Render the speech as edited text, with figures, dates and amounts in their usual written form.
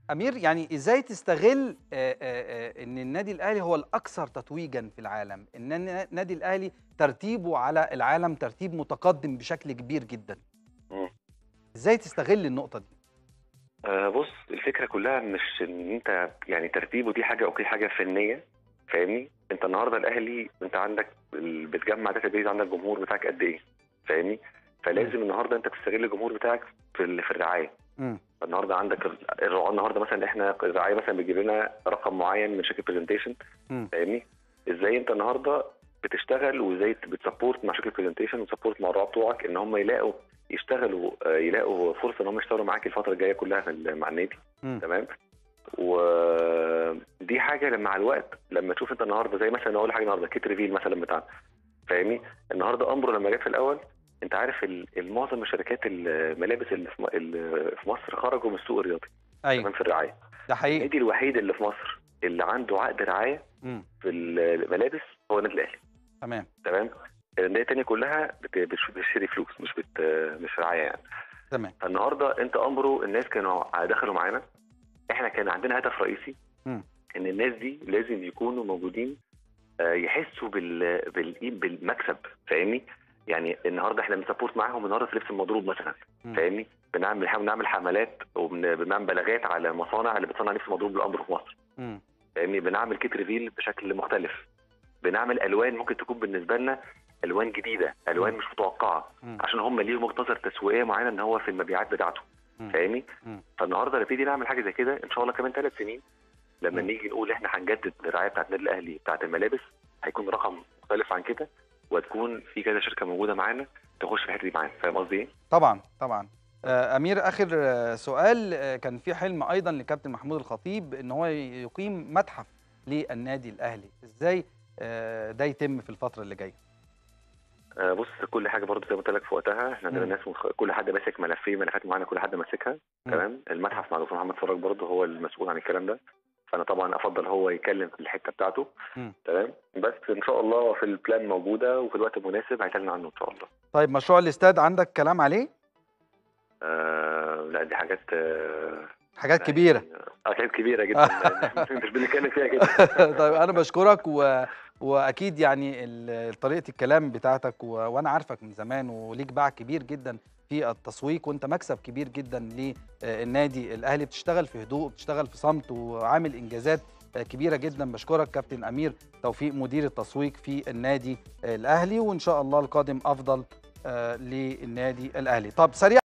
أمير، يعني إزاي تستغل إن النادي الأهلي هو الأكثر تتويجًا في العالم، إن النادي الأهلي ترتيبه على العالم ترتيب متقدم بشكل كبير جدًا، إمم. إزاي تستغل النقطة دي؟ بُص، الفكرة كلّها مش إن أنت يعني ترتيبه دي حاجة أوكي، حاجة فنية فاهمني؟ أنت النهارده الأهلي أنت عندك بتجمّع database عندك الجمهور بتاعك قد إيه، فاهمني؟ إمم. فلازم النهارده أنت تستغل الجمهور بتاعك في الرعاية. إمم. فالنهارده عندك الرعاة النهارده مثلًا إحنا الرعاية مثلًا بتجيب لنا رقم معيّن من شركة presentation إمم. فاهمني؟ إزاي أنت النهارده بتشتغل وإزاي بتsupport مع شركة presentation وتsupport مع الرعاة بتوعك إن هم يشتغلوا يلاقوا فرصة إن هم يشتغلوا معاك الفترة الجاية كلّها مع النادي. إمم. تمام. ودي حاجه مع الوقت لما تشوف انت النهارده زي مثلا اقول حاجه النهارده كيت ريفيل مثلا بتاعنا فاهمني. النهارده امبرو لما جت في الاول انت عارف معظم الشركات الملابس اللي في مصر خرجوا من السوق الرياضي. أيوه، تمام. في الرعايه ده حقيقي. النادي الوحيد اللي في مصر اللي عنده عقد رعايه إمم. في الملابس هو النادي الاهلي. تمام. تمام. الانديه الثانيه كلها بتشتري فلوس مش رعايه يعني. تمام. فالنهارده انت امبرو الناس كانوا دخلوا معانا، احنا كان عندنا هدف رئيسي إمم. ان الناس دي لازم يكونوا موجودين يحسوا بالمكسب فاهمني. يعني النهارده احنا بنسبورت معاهم النهارده في لبس المضروب مثلا إمم. فاهمني. بنحاول نعمل حملات وبنعمل بلاغات على المصانع اللي بتصنع لبس مضروب بالامر في مصر إمم. فاهمني. بنعمل كيت ريفيل بشكل مختلف، بنعمل الوان ممكن تكون بالنسبه لنا الوان جديده، الوان إمم. مش متوقعه إمم. عشان هم ليهم مختصر تسويقيه معينه ان هو في المبيعات بتاعته إمم. فاهمني. إمم. فالنهارده نبتدي نعمل حاجه زي كده ان شاء الله كمان 3 سنين لما إمم. نيجي نقول احنا هنجدد الرعايه بتاعت النادي الاهلي بتاعت الملابس هيكون رقم مختلف عن كده، وهتكون في كذا شركه موجوده معانا تخش في الحته دي معانا. فاهم قصدي ايه؟ طبعًا، طبعًا. أمير، آخر سؤال، كان في حلم أيضًا لكابتن محمود الخطيب إن هو يقيم متحف للنادي الأهلي، إزاي ده يتم في الفترة اللي جاية؟ بص كل حاجه برضه زي ما قلت لك في وقتها احنا عندنا إمم. ناس كل حد ماسك ملفات معانا كل حد ماسكها. إمم. تمام. المتحف مع دكتور محمد فراج برضه هو المسؤول عن الكلام ده، فانا طبعا افضل هو يتكلم في الحته بتاعته. إمم. تمام. بس ان شاء الله في البلان موجوده وفي الوقت المناسب هيتعلن عنه ان شاء الله. طيب، مشروع الاستاد عندك كلام عليه؟ لا دي حاجات حاجات يعني كبيرة. حاجات كبيره جدا مش بنتكلم فيها كده. طيب، أنا باشكرك وأكيد يعني طريقة الكلام بتاعتك وأنا عارفك من زمان وليك باع كبير جدًا في التسويق، وأنت مكسب كبير جدًا للنادي الأهلي، بتشتغل في هدوء، بتشتغل في صمت وعامل إنجازات كبيرة جدًا. باشكرك كابتن أمير توفيق، مدير التسويق في النادي الأهلي، وإن شاء الله القادم أفضل للنادي الأهلي. طب سريعًا